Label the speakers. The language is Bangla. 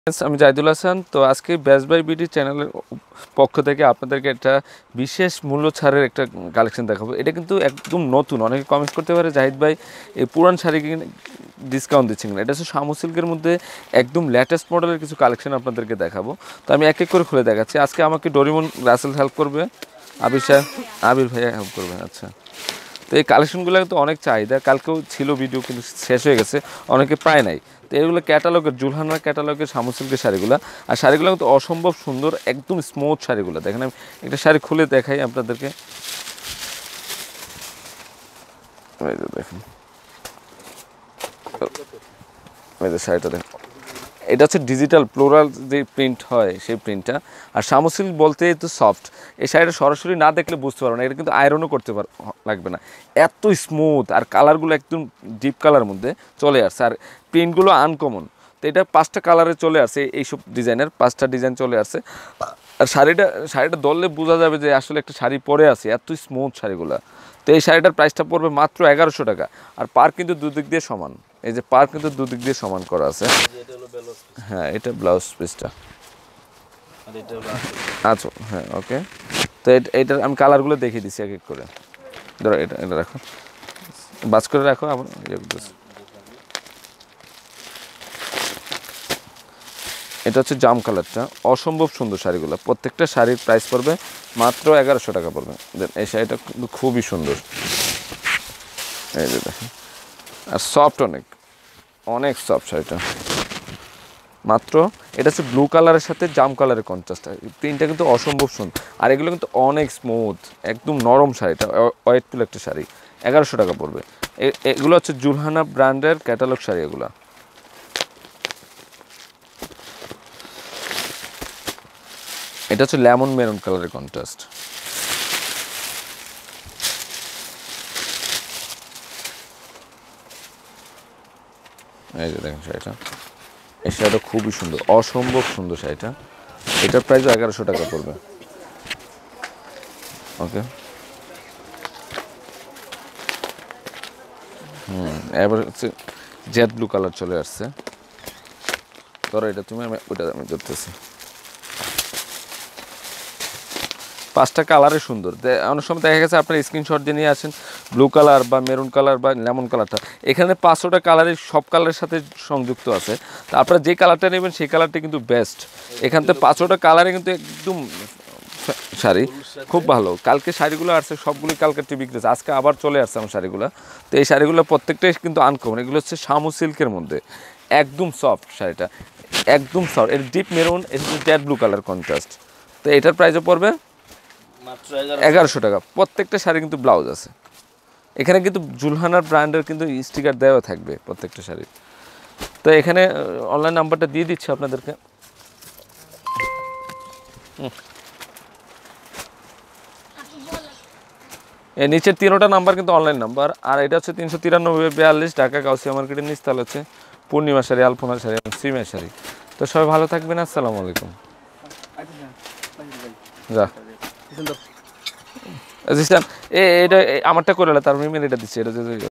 Speaker 1: আমি জাহিদুল হাসান। তো আজকে বেস্ট বাই বিডি চ্যানেলের পক্ষ থেকে আপনাদেরকে একটা বিশেষ মূল্য ছাড়ের একটা কালেকশন দেখাবো। এটা কিন্তু একদম নতুন। অনেকে কমেন্ট করতে পারে জাহিদ ভাই এই পুরান শাড়ি ডিসকাউন্ট দিচ্ছেন না। এটা হচ্ছে শামু সিল্কের মধ্যে একদম লেটেস্ট মডেলের কিছু কালেকশন আপনাদেরকে দেখাবো। তো আমি এক এক করে খুলে দেখাচ্ছি। আজকে আমাকে ডোরিমন রাসেল হেল্প করবে, আবির ভাইয়া হেল্প করবে। আচ্ছা, তো এই কালেকশনগুলো কিন্তু অনেক চাহিদা, কালকেও ছিল ভিডিও কিন্তু শেষ হয়ে গেছে, অনেকে পায় নাই। তো এগুলো ক্যাটালগের জুলহানার ক্যাটালগের শামু সিল্কের শাড়িগুলো, আর শাড়িগুলো কিন্তু অসম্ভব সুন্দর, একদম স্মুথ শাড়িগুলো। দেখেন আমি একটা শাড়ি খুলে দেখাই আপনাদেরকে। দেখেন শাড়িটা দেখেন, এটা হচ্ছে ডিজিটাল ফ্লোরাল যে প্রিন্ট হয় সেই প্রিন্টটা। আর শামু সিল্ক বলতে তো সফট, এই শাড়িটা সরাসরি না দেখলে বুঝতে পারবো না, এটা কিন্তু আয়রনও করতে লাগবে না, এত স্মুথ। আর কালারগুলো একদম ডিপ কালার মধ্যে চলে আসছে, আর প্রিন্টগুলো আনকমন। তো এটা 5টা কালারে চলে আসছে, এইসব ডিজাইনের 5টা ডিজাইন চলে আসছে। আর শাড়িটা ধরলে বোঝা যাবে যে আসলে একটা শাড়ি পরে আছে, এত স্মুথ শাড়িগুলো। তো এই শাড়িটার প্রাইসটা পড়বে মাত্র 1100 টাকা। আর পার কিন্তু দুদিক দিয়ে সমান, এই যে পার কিন্তু দুদিক দিয়ে সমান করা আছে। হ্যাঁ, এটা ব্লাউজ পিসটা। আচ্ছা, হ্যাঁ, ওকে। তো এটার আমি কালারগুলো দেখিয়ে দিচ্ছি এক এক করে। ধরো এটা রাখো, বাজ করে রাখো আবার। এটা হচ্ছে জাম কালারটা, অসম্ভব সুন্দর শাড়িগুলো। প্রত্যেকটা শাড়ির প্রাইস পড়বে মাত্র 1100 টাকা পড়বে। দেন এই শাড়িটা কিন্তু খুবই সুন্দর, এই যে দেখেন। আর সফট, অনেক অনেক সফট শাড়িটা। মাত্র এটা হচ্ছে ব্লু কালারের সাথে জাম কালারের কন্ট্রাস্ট, প্রিন্টটা কিন্তু অসম্ভব সুন্দর। আর এগুলো কিন্তু অনেক স্মুথ, একদম নরম শাড়িটা, ওয়েটফুল একটা শাড়ি। 1100 টাকা পড়বে। এগুলো হচ্ছে জুলহানা ব্র্যান্ডের ক্যাটালগ শাড়ি এগুলো। এটা হচ্ছে লেমন মেরুন কালারের কন্ট্রাস্ট। এই যে দেখেন শাড়িটা, এই শাড়িটা খুবই সুন্দর, অসম্ভব সুন্দর শাড়িটা। এটার প্রাইসও 1100 টাকা পড়বে। ওকে, এবার হচ্ছে জেড ব্লু কালার চলে আসছে। ধরো এটা তুমি, ওইটা আমি ধরতেছি। 5টা কালারে সুন্দর। অনেক সময় দেখা গেছে আপনার স্ক্রিনশট দিয়ে নিয়ে আসেন ব্লু কালার বা মেরুন কালার বা লেমন কালারটা, এখানে 500টা কালারের সব কালারের সাথে সংযুক্ত আছে। তা আপনারা যে কালারটা নেবেন সেই কালারটা কিন্তু বেস্ট। এখান থেকে 500টা কালারে কিন্তু একদম শাড়ি খুব ভালো। কালকে শাড়িগুলো আসছে সবগুলোই কালকে বিক্রি হচ্ছে, আজকে আবার চলে আসছে আমার শাড়িগুলো। তো এই শাড়িগুলো প্রত্যেকটাই কিন্তু আনকমন। এগুলো হচ্ছে শামু সিল্কের মধ্যে, একদম সফট শাড়িটা, একদম সফট। এর ডিপ মেরুন, এর জেড ব্লু কালার কন্ট্রাস্ট। তো এটার প্রাইসও পড়বে 1100 টাকা। প্রত্যেকটা শাড়ি কিন্তু ব্লাউজ আছে, এখানে কিন্তু জুলহানার ব্র্যান্ডের কিন্তু স্টিকার দেওয়া থাকবে প্রত্যেকটা শাড়ি। তো এখানে অনলাইন নাম্বারটা দিয়ে দিচ্ছি আপনাদেরকে। এই নিচের 3টা নাম্বার কিন্তু অনলাইন নাম্বার। আর এটা হচ্ছে 393-42 ঢাকা গাউসিয়া মার্কেটের নিচতলা হচ্ছে পূর্ণিমা শাড়ি, আলপনা শাড়ি এবং সিমের শাড়ি। তো সবাই ভালো থাকবেন, আসসালামু আলাইকুম। যা এটা আমারটা করে তার মেমের এটা দিচ্ছে, এটা